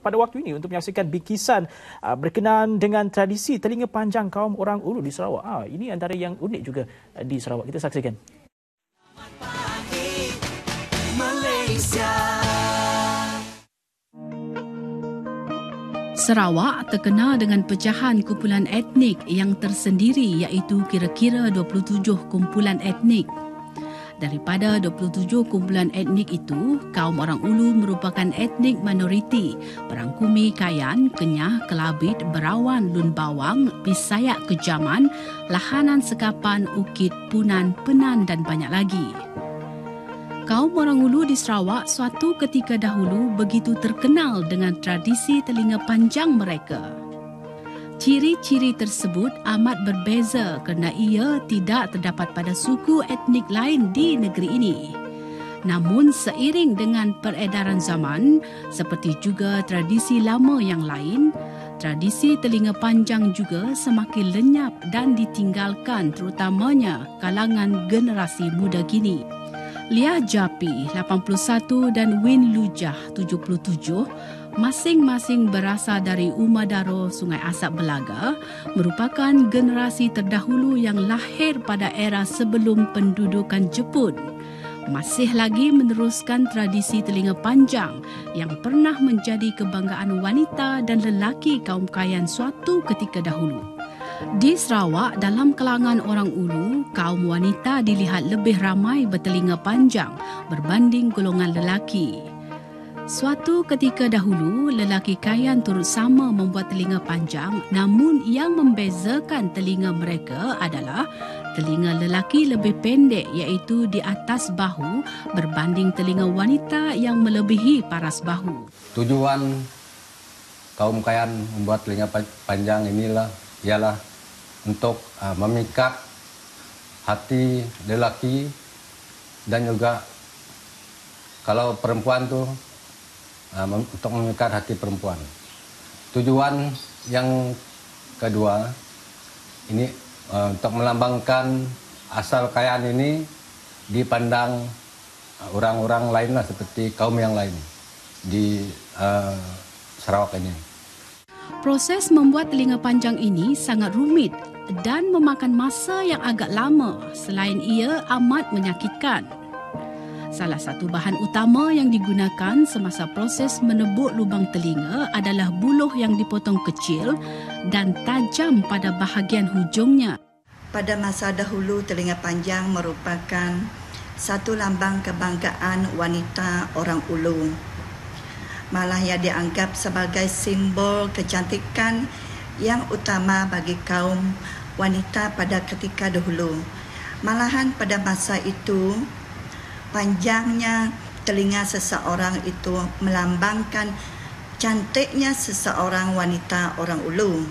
pada waktu ini untuk menyaksikan bikisan berkenaan dengan tradisi telinga panjang kaum orang Ulu di Sarawak. Ini antara yang unik juga di Sarawak. Kita saksikan. Sarawak terkenal dengan pecahan kumpulan etnik yang tersendiri iaitu kira-kira 27 kumpulan etnik. Daripada 27 kumpulan etnik itu, kaum orang Ulu merupakan etnik minoriti berangkumi Kayan, Kenyah, Kelabit, Berawan, Lun Bawang, Bisayak Kejaman, Lahanan Sekapan, Ukit, Punan, Penan dan banyak lagi. Kaum orang Ulu di Sarawak suatu ketika dahulu begitu terkenal dengan tradisi telinga panjang mereka. Ciri-ciri tersebut amat berbeza kerana ia tidak terdapat pada suku etnik lain di negeri ini. Namun seiring dengan peredaran zaman, seperti juga tradisi lama yang lain, tradisi telinga panjang juga semakin lenyap dan ditinggalkan terutamanya kalangan generasi muda kini. Liah Japi 81 dan Win Lujah 77 masing-masing berasal dari Umadaro Sungai Asap Belaga merupakan generasi terdahulu yang lahir pada era sebelum pendudukan Jepun. Masih lagi meneruskan tradisi telinga panjang yang pernah menjadi kebanggaan wanita dan lelaki kaum Kayan suatu ketika dahulu. Di Sarawak, dalam kalangan orang Ulu, kaum wanita dilihat lebih ramai bertelinga panjang berbanding golongan lelaki. Suatu ketika dahulu, lelaki Kayan turut sama membuat telinga panjang, namun yang membezakan telinga mereka adalah telinga lelaki lebih pendek iaitu di atas bahu berbanding telinga wanita yang melebihi paras bahu. Tujuan kaum Kayan membuat telinga panjang ialah untuk memikat hati lelaki dan juga kalau perempuan tu untuk memikat hati perempuan. Tujuan yang kedua ini untuk melambangkan asal Kayan ini dipandang orang-orang lain lah seperti kaum yang lain di Sarawak ini. Proses membuat telinga panjang ini sangat rumit dan memakan masa yang agak lama selain ia amat menyakitkan. Salah satu bahan utama yang digunakan semasa proses menebuk lubang telinga adalah buluh yang dipotong kecil dan tajam pada bahagian hujungnya. Pada masa dahulu, telinga panjang merupakan satu lambang kebanggaan wanita orang Ulu. Malah ia dianggap sebagai simbol kecantikan yang utama bagi kaum wanita pada ketika dahulu. Malahan pada masa itu, panjangnya telinga seseorang itu melambangkan cantiknya seseorang wanita orang Ulu.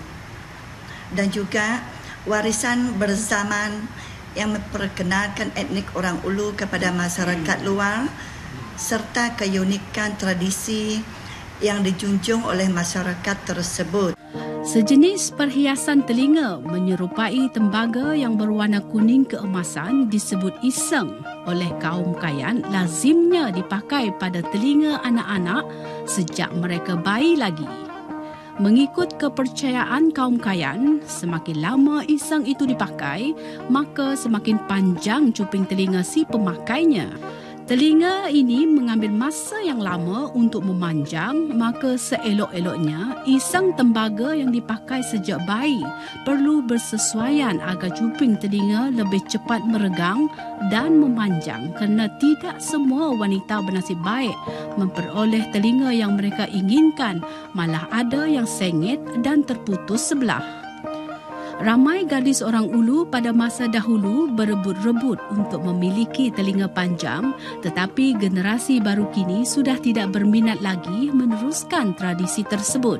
Dan juga warisan berzaman yang memperkenalkan etnik orang Ulu kepada masyarakat luar serta keunikan tradisi yang dijunjung oleh masyarakat tersebut. Sejenis perhiasan telinga menyerupai tembaga yang berwarna kuning keemasan disebut iseng oleh kaum Kayan lazimnya dipakai pada telinga anak-anak sejak mereka bayi lagi. Mengikut kepercayaan kaum Kayan, semakin lama iseng itu dipakai, maka semakin panjang cuping telinga si pemakainya. Telinga ini mengambil masa yang lama untuk memanjang, maka seelok-eloknya isang tembaga yang dipakai sejak bayi perlu bersesuaian agar cuping telinga lebih cepat meregang dan memanjang kerana tidak semua wanita bernasib baik memperoleh telinga yang mereka inginkan, malah ada yang sengit dan terputus sebelah. Ramai gadis orang Ulu pada masa dahulu berebut-rebut untuk memiliki telinga panjang, tetapi generasi baru kini sudah tidak berminat lagi meneruskan tradisi tersebut.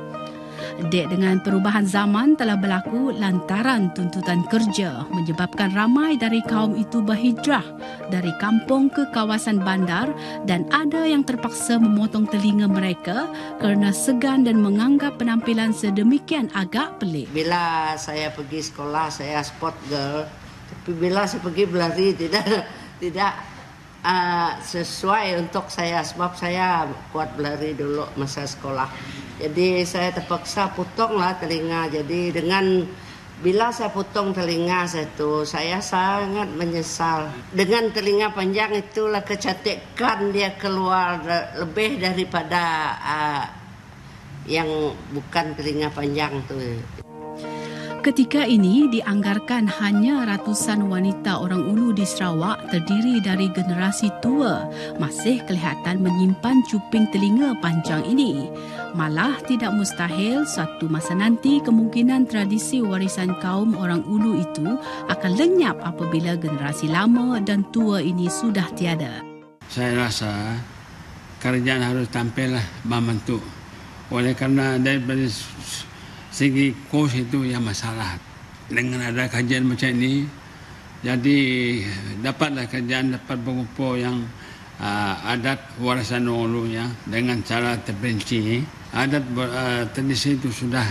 Dek dengan perubahan zaman telah berlaku lantaran tuntutan kerja menyebabkan ramai dari kaum itu berhijrah dari kampung ke kawasan bandar dan ada yang terpaksa memotong telinga mereka kerana segan dan menganggap penampilan sedemikian agak pelik. Bila saya pergi sekolah saya sport girl, tapi bila saya pergi berlari tidak sesuai untuk saya sebab saya kuat berlari dulu masa sekolah. Jadi saya terpaksa potonglah telinga. Jadi dengan bila saya potong telinga saya sangat menyesal. Dengan telinga panjang itulah kecantikan dia keluar lebih daripada yang bukan telinga panjang tu. Ketika ini dianggarkan hanya ratusan wanita orang Ulu di Sarawak terdiri dari generasi tua masih kelihatan menyimpan cuping telinga panjang ini. Malah tidak mustahil suatu masa nanti kemungkinan tradisi warisan kaum orang Ulu itu akan lenyap apabila generasi lama dan tua ini sudah tiada. Saya rasa kerajaan harus tampillah membantu. Oleh kerana daripada segi kos itu yang masalah. Dengan ada kajian macam ini, jadi dapatlah kerajaan dapat mengumpul yang adat warisan orang Ulu ya, dengan cara terperinci. Adat tradisi itu sudah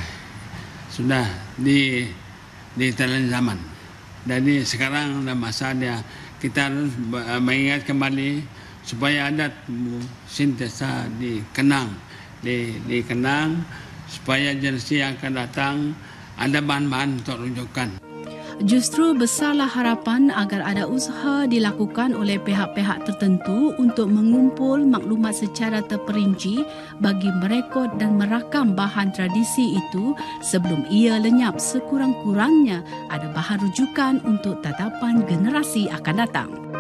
ditelan zaman. Jadi sekarang ada masa dia kita harus mengingat kembali supaya adat sentiasa dikenang supaya generasi yang akan datang ada bahan-bahan untuk rujukan. Justru besarlah harapan agar ada usaha dilakukan oleh pihak-pihak tertentu untuk mengumpul maklumat secara terperinci bagi merekod dan merakam bahan tradisi itu sebelum ia lenyap. Sekurang-kurangnya ada bahan rujukan untuk tatapan generasi akan datang.